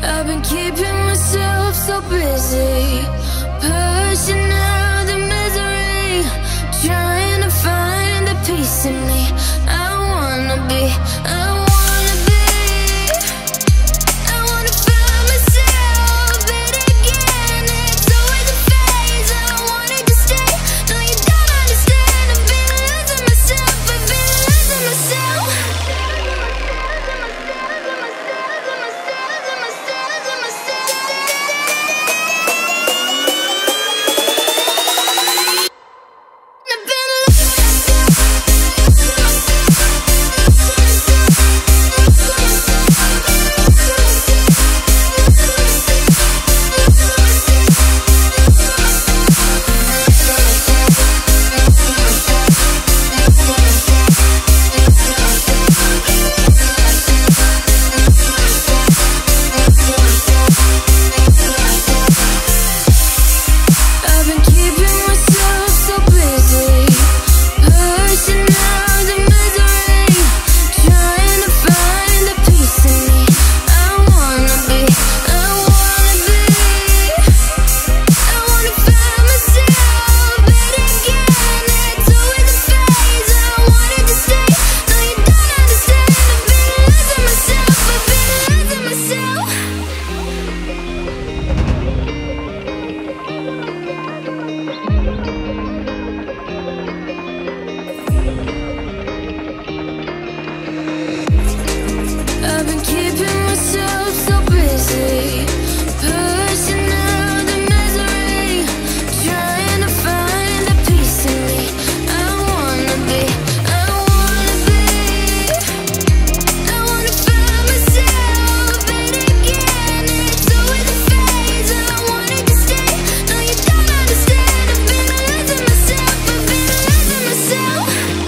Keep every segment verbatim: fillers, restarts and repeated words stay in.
I've been keeping myself so busy, pushing out the misery, trying to find the peace in me. I wanna be, I wanna be, I wanna find myself, but again, it's always a phase. I wanted to stay, no you don't understand. I've been losing myself, I've been losing myself. I've been keeping myself so busy, pushing out the misery, trying to find the peace in me. I wanna be, I wanna be, I wanna find myself, but again, it's always a phase. I wanted to stay, no you don't understand. I've been losing myself, I've been losing myself.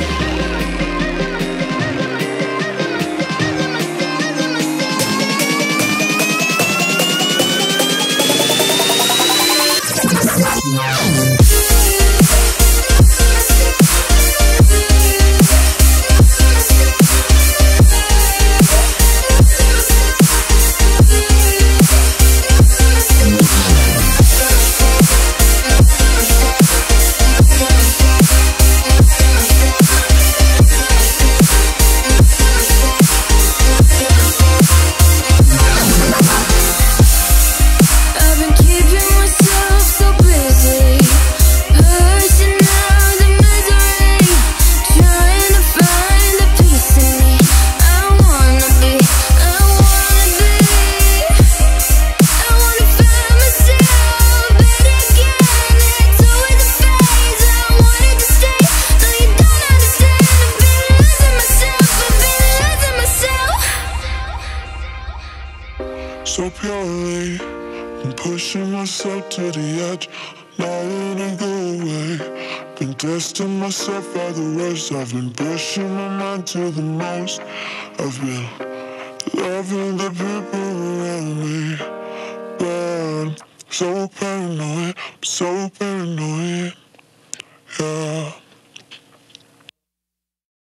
So purely, I'm pushing myself to the edge, not letting go away. Been testing myself by the worst. I've been pushing my mind to the most. I've been loving the people around me, but I'm so paranoid, I'm so paranoid, yeah.